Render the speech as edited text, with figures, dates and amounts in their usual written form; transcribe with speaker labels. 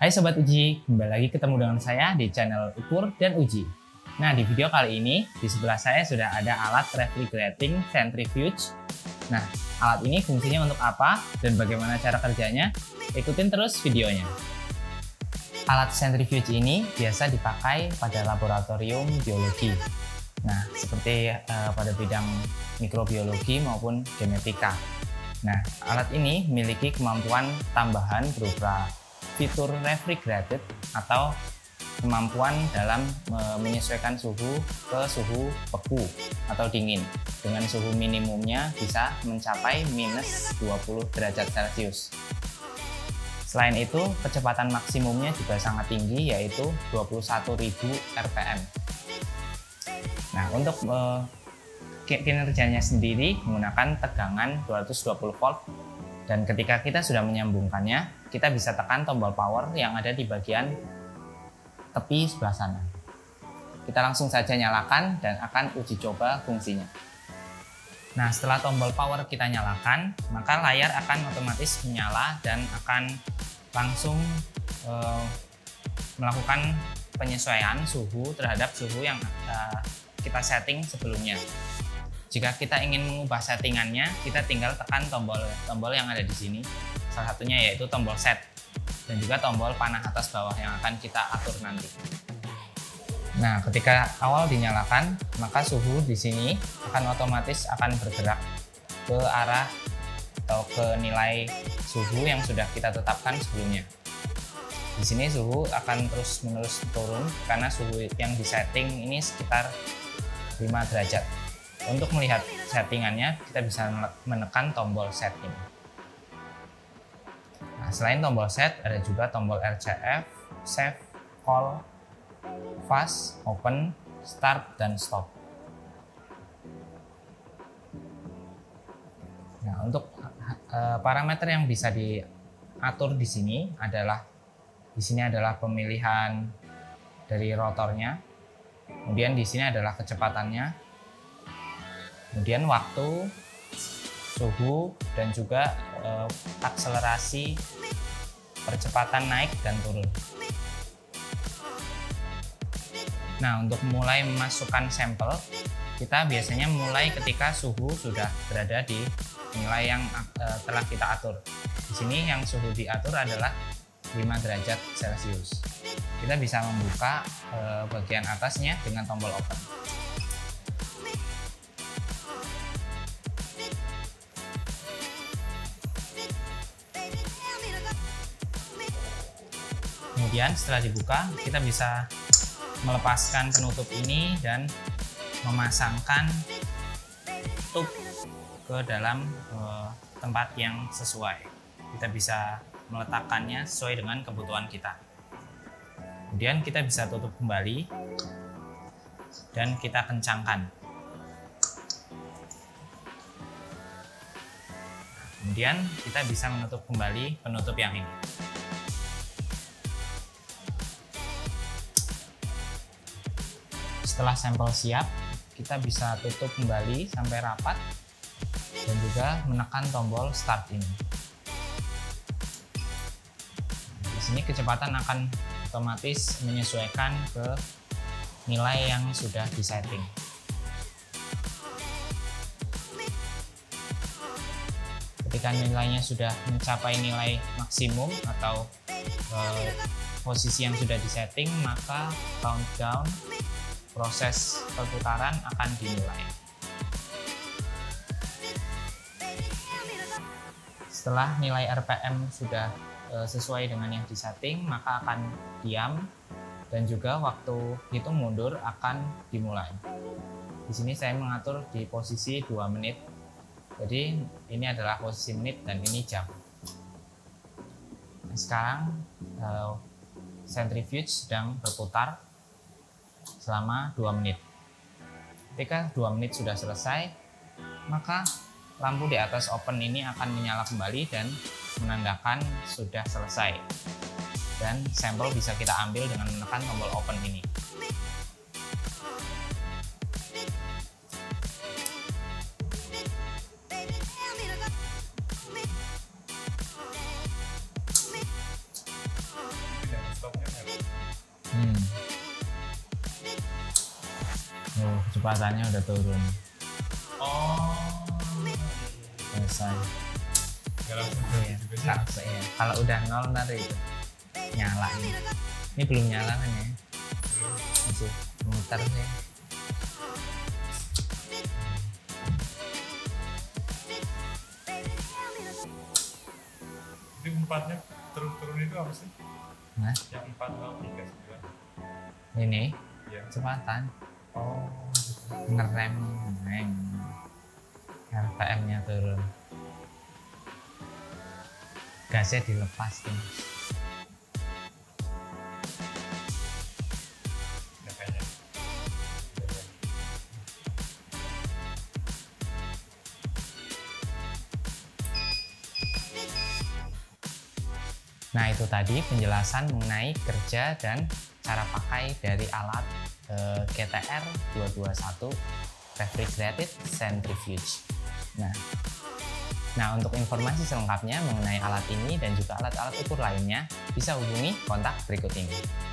Speaker 1: Hai Sobat Uji, kembali lagi ketemu dengan saya di channel Ukur dan Uji. Nah, di video kali ini, di sebelah saya sudah ada alat refrigerating centrifuge. Nah, alat ini fungsinya untuk apa dan bagaimana cara kerjanya? Ikutin terus videonya. Alat centrifuge ini biasa dipakai pada laboratorium biologi. Nah, seperti pada bidang mikrobiologi maupun genetika. Nah, alat ini memiliki kemampuan tambahan berupa fitur refrigerated atau kemampuan dalam menyesuaikan suhu ke suhu beku atau dingin dengan suhu minimumnya bisa mencapai minus 20 derajat Celcius. Selain itu, kecepatan maksimumnya juga sangat tinggi, yaitu 21.000 rpm. Nah, untuk kinerjanya sendiri menggunakan tegangan 220 volt, dan ketika kita sudah menyambungkannya, kita bisa tekan tombol power yang ada di bagian tepi sebelah sana. Kita langsung saja nyalakan dan akan uji coba fungsinya. Nah, setelah tombol power kita nyalakan, maka layar akan otomatis menyala dan akan langsung melakukan penyesuaian suhu terhadap suhu yang kita setting sebelumnya. Jika kita ingin mengubah settingannya, kita tinggal tekan tombol yang ada di sini. Salah satunya yaitu tombol set dan juga tombol panah atas bawah yang akan kita atur nanti. Nah, ketika awal dinyalakan, maka suhu di sini otomatis akan bergerak ke arah atau ke nilai suhu yang sudah kita tetapkan sebelumnya. Di sini suhu akan terus-menerus turun karena suhu yang disetting ini sekitar 5 derajat. Untuk melihat settingannya, kita bisa menekan tombol set ini. Nah, selain tombol set, ada juga tombol RCF, save, call, fast, open, start, dan stop. Nah, untuk parameter yang bisa diatur di sini adalah pemilihan dari rotornya, kemudian di sini adalah kecepatannya, kemudian waktu, suhu, dan juga akselerasi percepatan naik dan turun. Nah, untuk mulai memasukkan sampel, kita biasanya mulai ketika suhu sudah berada di nilai yang telah kita atur. Di sini yang suhu diatur adalah 5 derajat Celcius. Kita bisa membuka bagian atasnya dengan tombol open. Kemudian setelah dibuka, kita bisa melepaskan penutup ini dan memasangkan tube ke dalam tempat yang sesuai. Kita bisa meletakkannya sesuai dengan kebutuhan kita. Kemudian kita bisa tutup kembali dan kita kencangkan. Kemudian kita bisa menutup kembali penutup yang ini. Setelah sampel siap, kita bisa tutup kembali sampai rapat dan juga menekan tombol start ini. Di sini kecepatan akan otomatis menyesuaikan ke nilai yang sudah disetting. Ketika nilainya sudah mencapai nilai maksimum atau posisi yang sudah disetting, maka countdown proses perputaran akan dimulai. Setelah nilai RPM sudah sesuai dengan yang disetting, maka akan diam dan juga waktu hitung mundur akan dimulai. Di sini saya mengatur di posisi 2 menit. Jadi ini adalah posisi menit dan ini jam. Nah, sekarang centrifuge sedang berputar selama 2 menit. Ketika 2 menit sudah selesai, maka lampu di atas open ini akan menyala kembali dan menandakan sudah selesai. Dan sampel bisa kita ambil dengan menekan tombol open ini. Oh, kecepatannya udah turun.
Speaker 2: Oh,
Speaker 1: Selesai.
Speaker 2: nggak langsung
Speaker 1: Iya,
Speaker 2: juga sih.
Speaker 1: iya. Kalau udah 0 nanti itu nyala ini. Ini belum nyala kan ya? Masih muter sih.
Speaker 2: Jadi empatnya turun itu apa sih?
Speaker 1: Nah,
Speaker 2: Yang 4,39.
Speaker 1: ini
Speaker 2: Iya.
Speaker 1: kecepatan
Speaker 2: Oh,
Speaker 1: ngerem, RPM-nya turun. Gasnya dilepas tuh.
Speaker 2: ya kayaknya.
Speaker 1: Nah, itu tadi penjelasan mengenai kerja dan cara pakai dari alat GTR 221 Refrigerated Centrifuge. Nah, untuk informasi selengkapnya mengenai alat ini dan juga alat-alat ukur lainnya, bisa hubungi kontak berikut ini.